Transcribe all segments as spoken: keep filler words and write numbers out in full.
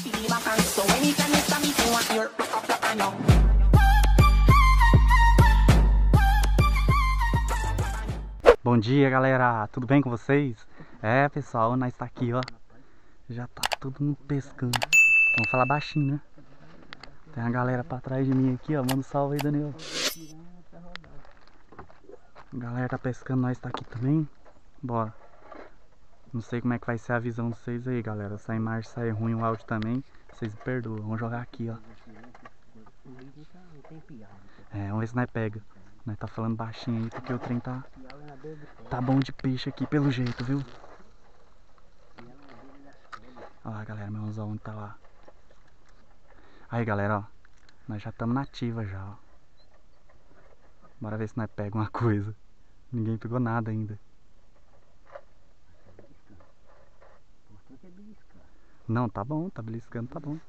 Bom dia, galera, tudo bem com vocês? É, pessoal, nós tá aqui, ó. Já tá todo mundo pescando. Vamos falar baixinho, né? Tem uma galera pra trás de mim aqui, ó. Manda um salve aí, Daniel. A galera tá pescando, nós tá aqui também. Bora. Não sei como é que vai ser a visão de vocês aí, galera. Se a imagem sair ruim, o áudio também, vocês me perdoam. Vamos jogar aqui, ó. É, vamos ver se nós pega. Nós tá falando baixinho aí, porque o trem tá... Tá bom de peixe aqui, pelo jeito, viu? Olha lá, galera, meu anzol tá lá. Aí, galera, ó. Nós já estamos na ativa já, ó. Bora ver se nós pega uma coisa. Ninguém pegou nada ainda. Não, tá bom, tá beliscando, tá bom.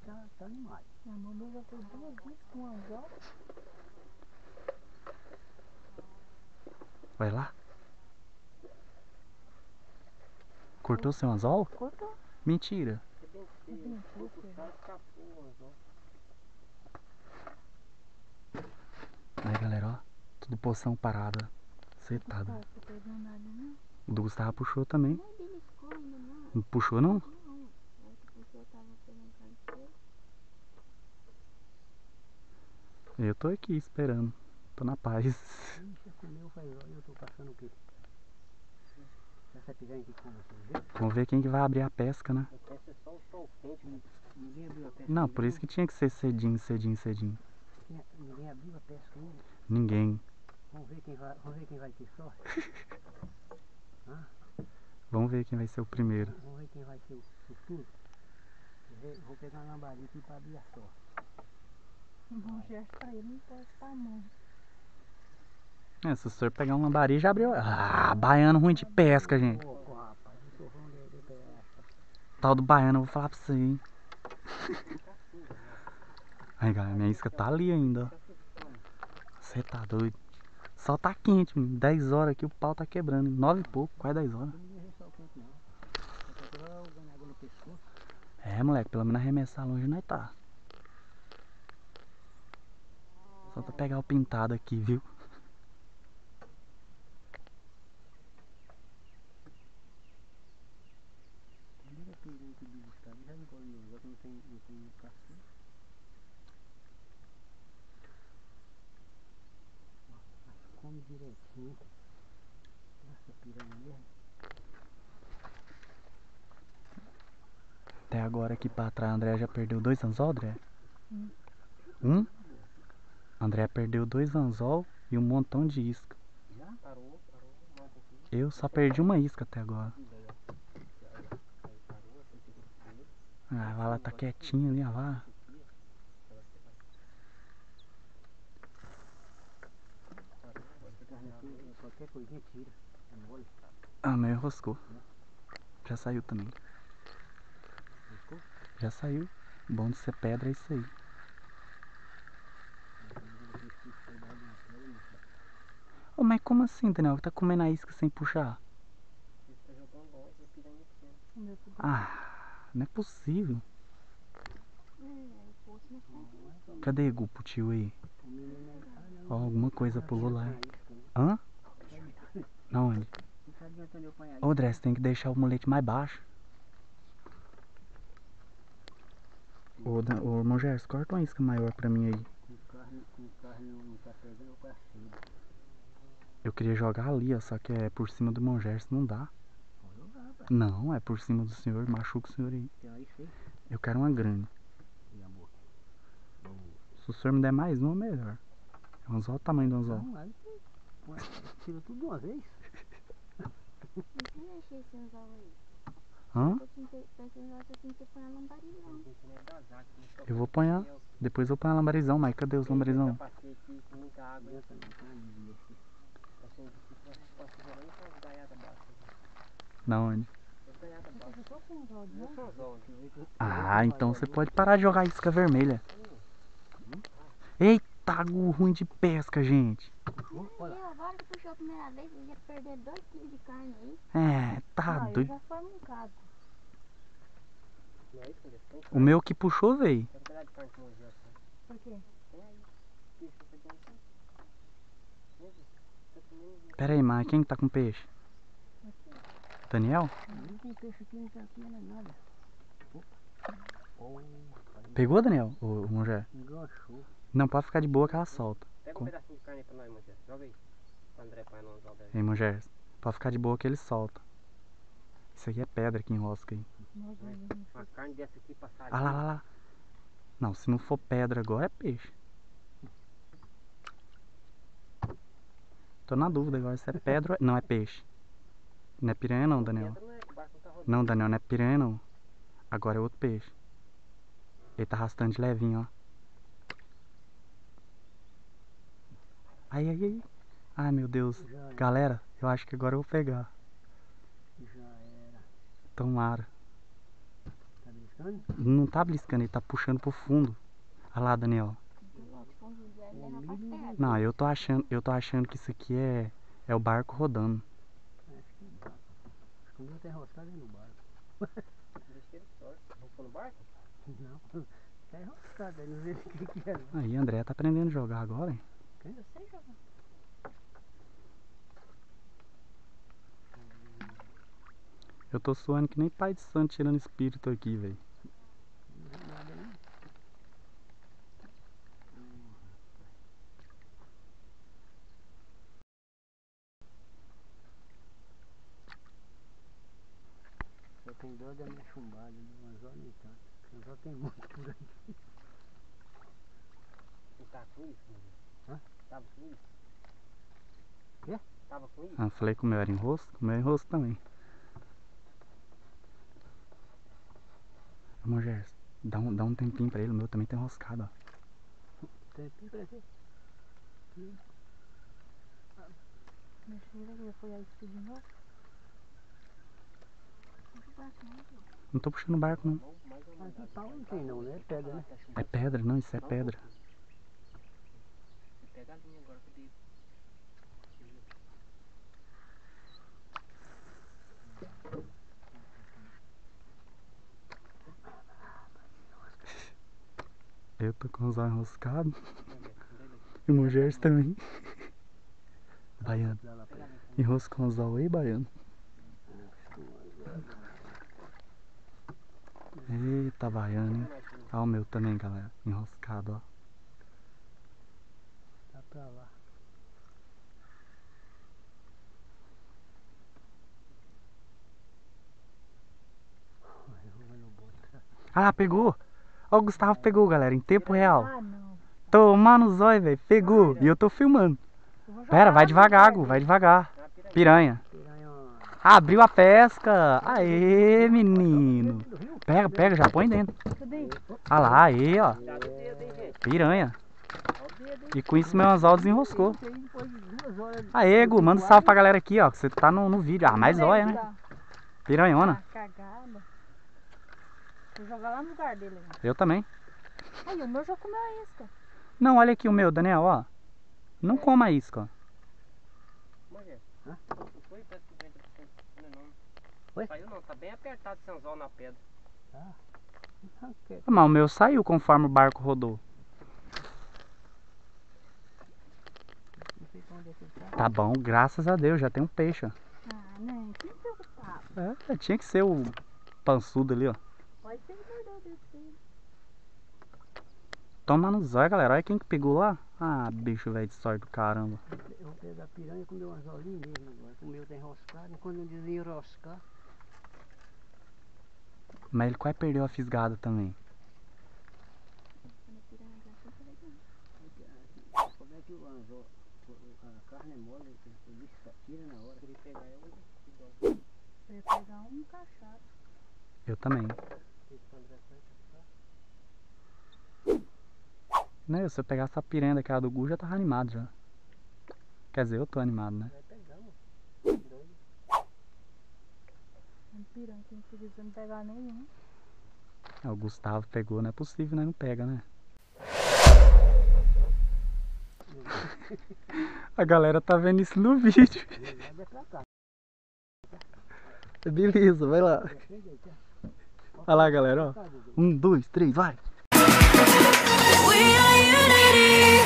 Vai lá. Cortou seu anzol? Cortou. Mentira. Aí, galera, ó. Tudo poção parada. Setada. O do Gustavo puxou também. Não puxou, não? Eu tô aqui esperando. Tô na paz. Vamos ver quem que vai abrir a pesca, né? Não, por isso que tinha que ser cedinho, cedinho, cedinho. Ninguém abriu a pesca ainda? Ninguém. Vamos ver quem vai, vamos ver quem vai ter sorte? Hã? Vamos ver quem vai ser o primeiro. Vamos ver quem vai ser o futuro? Vou pegar uma lambaria aqui para abrir a sorte. Bom gesto pra ele, não pode estar a mão. É, se o senhor pegar um lambari, já abriu. Ah, baiano ruim de pesca, gente. Ô, rapaz, eu sou ruim de pesca. Tal do baiano, eu vou falar pra você, hein. Aí, galera, minha isca tá ali ainda, ó. Você tá doido. Sol tá quente, menino. dez horas aqui, o pau tá quebrando. nove e pouco, quase dez horas. É, moleque, pelo menos arremessar longe nós tá. Só pra pegar o pintado aqui, viu? Come direitinho. Essa piranha mesmo. Até agora aqui pra trás, a André já perdeu dois anzol, André? Hum. Um? André perdeu dois anzol e um montão de isca. Já? Parou, parou, um pouquinho. Eu só perdi uma isca até agora. Ah, a vala tá quietinha ali, a vala. Qualquer coisinha tira. É mole. Ah, meu enroscou. Já saiu também. Ficou? Já saiu. Bom de ser pedra é isso aí. Oh, mas como assim, Daniel? Tá comendo a isca sem puxar? Ah, não é possível. Cadê o pro tio aí? Ó, oh, alguma coisa pulou lá. Hã? Não, onde? Ô, André, você tem que deixar o mulete mais baixo. Ô, ô irmão Gerson, corta uma isca maior pra mim aí. Eu queria jogar ali, ó, só que é por cima do irmão Gerson, não dá. Não, é por cima do senhor, machuca o senhor aí. Eu quero uma grande. Se o senhor me der mais uma, melhor. É um anzol, o tamanho do anzol. Tira tudo de uma vez. Hã? Eu vou apanhar. Depois eu ponho a lambarizão, mas cadê os lambarizão? Não, onde? Ah, então você pode parar de jogar isca vermelha. Eita, agu ruim de pesca, gente. Agora que puxou a primeira vez, eu ia perder dois quilos de carne aí. É, tá Não, doido. já foi mancado. Não é isso, mulher? Tem O meu que puxou, veio. um pedaço de carne com mãozinha assim. Por quê? Tem aí. Deixa eu pegar aqui. Meu Deus, tá comendo. Pera aí, mas quem que tá com peixe? Aqui. Daniel? Não tem peixe aqui, não tá aqui, não é nada. Opa. Oh, Pegou, Daniel? O, o Mongé? enganchou. Não, pode ficar de boa que ela solta. Pega um Com- pedacinho de carne aí pra nós, Moisés. Joga aí. Pra André põe no anzol dela. Ei, Mongé, pode ficar de boa que ele solta. Isso aqui é pedra que enrosca aí. Nós vamos. Uma carne dessa aqui passar Ah lá, lá, lá. Não, se não for pedra agora é peixe. Tô na dúvida agora se é pedra ou... Não, é peixe. Não é piranha não, Daniel. Não, é, o barco não tá rodando. Não, Daniel, não é piranha não. Agora é outro peixe. Ele tá arrastando de levinho, ó. Ai, ai, ai. Ai, meu Deus. Já era. Galera, eu acho que agora eu vou pegar. Já era. Tomara. Tá beliscando? Não tá bliscando, ele tá puxando pro fundo. Olha lá, Daniel. São José É leva pra milho, terra. Não, eu tô achando, eu tô achando que isso aqui é, é o barco rodando. Acho que barco. Acho que o meu tá enroscado aí no barco. Deixa ele sorte. Vamos pôr no barco? Não. Tá enroscado aí, não sei o que que é. não. Aí, André tá aprendendo a jogar agora, hein? Eu sei jogar. Eu tô suando que nem pai de santo tirando espírito aqui, velho. Não vê nada aí. Só tem dó da minha chumbada, do anzol nem tanto. O anzol tem muito por aí. Você tá com isso, meu Deus? Hã? Tava com isso? Quê? Tava com isso? Ah, falei que o meu era enrosco, o meu é enrosco também. Amor, Gerson, dá um, dá um tempinho pra ele, o meu também tá enroscado, ó. Tempinho pra quê? Mexer aqui, já foi aí isso de novo. Não tô puxando o barco, não. Aqui pau não tem não, né? É pedra, né? É pedra, não, isso é pedra. Vou pegar a linha agora, cadê? Eu tô com os olhos enroscados. E o Gerson também. Baiano. Enrosca com os olhos aí, Baiano. Eita, Baiano, hein? Olha o meu também, galera. Enroscado, ó. Tá pra lá. Ah, pegou! Ó, o Gustavo pegou, galera, em tempo real. Ah, não. Tomar no zóio, velho. Pegou. E eu tô filmando. Eu vou Pera, jogar vai no devagar, pé Gu, vai dele. devagar. Piranha. Piranha. Abriu a pesca. Aê, menino. Pega, pega, já põe dentro. Cadê? Ah lá, aí, ó. Dá do dedo, hein, gente? Piranha. Olha o dedo, hein? E com isso meu anzol desenroscou. Isso aí depois de duas horas. Aê, Gu, manda um salve pra galera aqui, ó. Que você tá no, no vídeo. Ah, mais zóia, né? Tá. Piranhona. Ah, cagada. Vou jogar lá no lugar dele. Né? Eu também. Aí, o meu já comeu a isca. Não, olha aqui o meu, Daniel, ó. Não coma isca, ó. Moisés, Hã? não foi? Parece que vem da não, não. Oi? Saiu não, tá bem apertado esse anzol na pedra. Tá. Ok. Mas o meu saiu conforme o barco rodou. Não sei pra onde é que ele tá. Tá bom, graças a Deus, já tem um peixe, ó. Ah, nem, que preocupado. É, tinha que ser o pançudo ali, ó. Pode ser que mordeu o dedo dele. Toma no zóio, galera. Olha quem que pegou lá. Ah, bicho velho de sorte do caramba. Eu vou pegar a piranha com o meu anzolinho mesmo agora. O meu tá enroscado, quando eu desenroscar. Mas ele quase perdeu a fisgada também. Como é que o anzol, a carne é mole, o bicho tira na hora. Queria pegar eu, Eu ia pegar um cachaço. Eu também. Né, se eu pegar essa piranha daquela do Gu, já tava animado já. Quer dizer, eu tô animado, né? Vai pegar, mano. Doido. Um piranha que não precisa não pegar nenhum. Ah, o Gustavo pegou, não é possível, né? Não pega, né? A galera tá vendo isso no vídeo. Nada pra cá. Beleza, vai lá. Ó, Olha lá, galera, ó. Um, dois, três, vai! We are unity.